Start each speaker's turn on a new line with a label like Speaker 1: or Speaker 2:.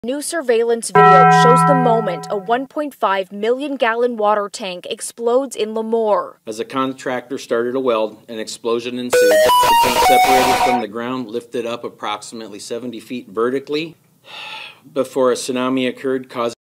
Speaker 1: New surveillance video shows the moment a 1.5 million gallon water tank explodes in Lemoore.
Speaker 2: As the contractor started to weld, an explosion ensued. The tank separated from the ground, lifted up approximately 70 feet vertically before a tsunami occurred, causing